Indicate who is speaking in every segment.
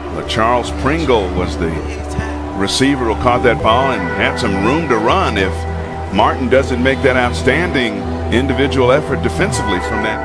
Speaker 1: But Charles Pringle was the receiver who caught that ball and had some room to run if Martin doesn't make that outstanding individual effort defensively from that.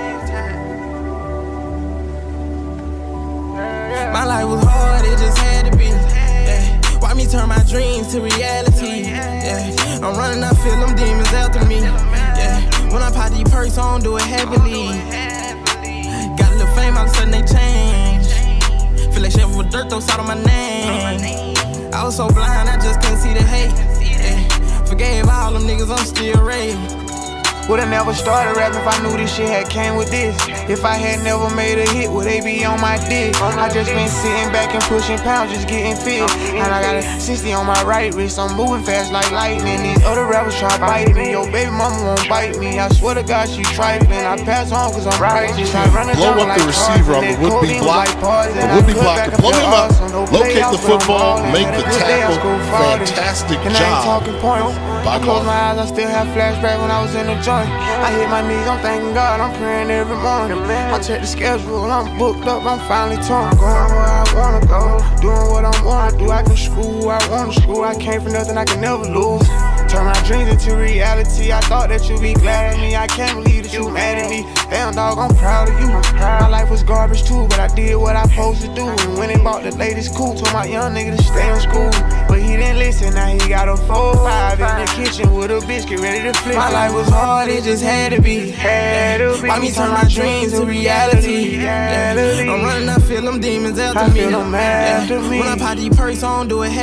Speaker 2: My life was hard, it just had to be. Yeah. Why me turn my dreams to reality? Yeah. I'm running, I feel them demons after me. Yeah. When I pop these perks, I don't do it happily. Got a little fame, all of a sudden they change. Feel like shit with dirt, throw salt on my name. I was so blind, I just couldn't see the hate. Yeah. Forgave all them niggas, I'm still raving. Would've never started rapping if I knew this shit had came with this. If I had never made a hit, would they be on my dick? I just been sitting back and pushing pounds, just getting fit. And I got a 60 on my right wrist, I'm moving fast like lightning. These other rappers try biting me, yo baby mama won't bite me. I swear to God she trifling, I pass on cause I'm righteous. I run
Speaker 3: blow up the receiver on the would-be block. The would-be blocker, blow him up, locate the football, make the tackle. Fantastic job by
Speaker 2: I close my eyes, I still have flashback when I was in the joint. I hit my knees, I'm thanking God, I'm praying every morning. I check the schedule, I'm booked up, I'm finally torn. Going where I wanna go, doing what I wanna do. I can screw who I wanna screw, I came for nothing, I can never lose. Turn my dreams into reality, I thought that you'd be glad at me. I can't believe that you mad at me. Damn dog, I'm proud of you. My life was garbage too, but I did what I supposed to do. And when they bought the latest coupe, told my young nigga to stay in school. But he didn't listen, now he got a 4-5 in the kitchen with a biscuit ready to flip. My life was hard, it just had to be. Why me turn my dreams to reality? I'm running, I feel them demons after me. When I pop these perks, I don't do it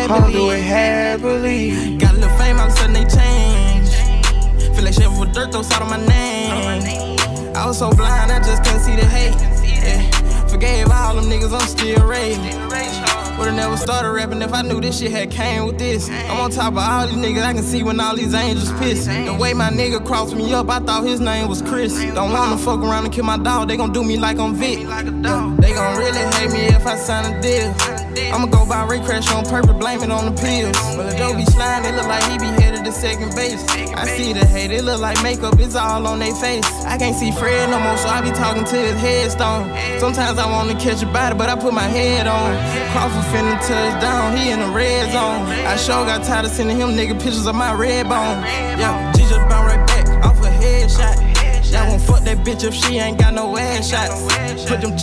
Speaker 2: happily. Got a little fame, all of a sudden they change. Feel like shit with dirt, throw salt on my name. I was so blind, I just couldn't see the hate. Yeah. Forgave all them niggas, I'm still raving. Would've never started rapping if I knew this shit had came with this. I'm on top of all these niggas, I can see when all these angels piss. The way my nigga crossed me up, I thought his name was Chris. Don't wanna fuck around and kill my dog, they gon' do me like I'm Vic. Yeah, they gon' really hate me if I sign a deal. I'ma go buy Ray Crash on purpose, blame it on the pills. But the Joe be sliding, it look like he be headed to second base. I see the hate, it look like makeup, it's all on their face. I can't see Fred no more, so I be talking to his headstone. Sometimes I wanna catch a body, but I put my head on. Crawford finna touch down, he in the red zone. I sure got tired of sending him nigga pictures of my red bone. Yeah, G just bounce right back off a headshot. Y'all won't fuck that bitch if she ain't got no ass shots. Put them